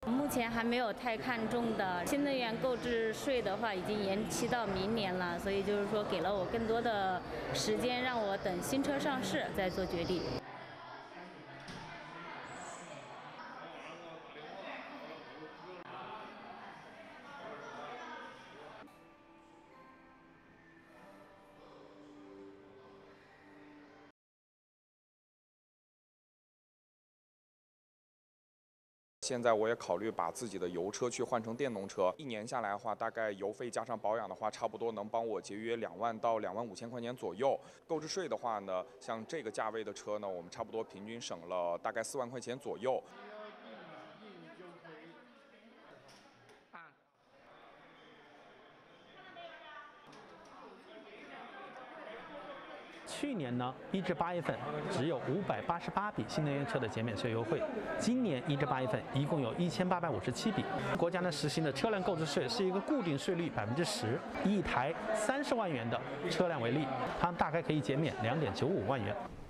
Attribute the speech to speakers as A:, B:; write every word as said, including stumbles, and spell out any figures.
A: 目前还没有太看重的，新能源购置税的话已经延期到明年了，所以就是说给了我更多的时间，让我等新车上市再做决定。
B: 现在我也考虑把自己的油车去换成电动车，一年下来的话，大概油费加上保养的话，差不多能帮我节约两万到两万五千块钱左右。购置税的话呢，像这个价位的车呢，我们差不多平均省了大概四万块钱左右。
C: 去年呢，一至八月份只有五百八十八笔新能源车的减免税优惠，今年一至八月份一共有一千八百五十七笔。国家呢实行的车辆购置税是一个固定税率百分之十，以一台三十万元的车辆为例，它大概可以减免两点九五万元。